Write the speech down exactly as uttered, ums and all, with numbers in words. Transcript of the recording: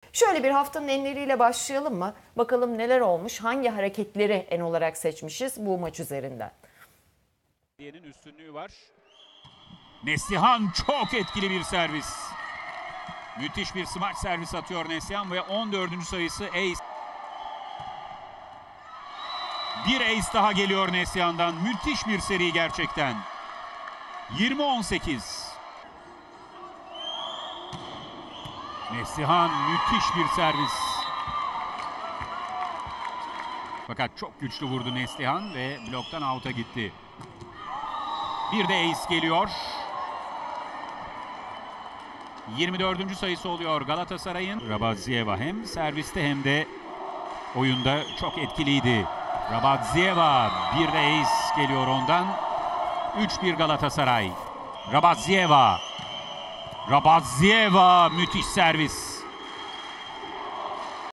Şöyle bir haftanın enleriyle başlayalım mı? Bakalım neler olmuş, hangi hareketleri en olarak seçmişiz bu maç üzerinden. Diyenin üstünlüğü var. Neslihan çok etkili bir servis. Müthiş bir smaç servis atıyor Neslihan ve on dördüncü sayısı ace. Bir ace daha geliyor Neslihan'dan. Müthiş bir seri gerçekten. yirmi on sekiz. Neslihan müthiş bir servis. Fakat çok güçlü vurdu Neslihan ve bloktan out'a gitti. Bir de ace geliyor. yirmi dördüncü sayısı oluyor Galatasaray'ın. Rabadzieva hem serviste hem de oyunda çok etkiliydi. Rabadzieva, bir de ace geliyor ondan. üç bir Galatasaray. Rabadzieva. Rabadzieva müthiş servis.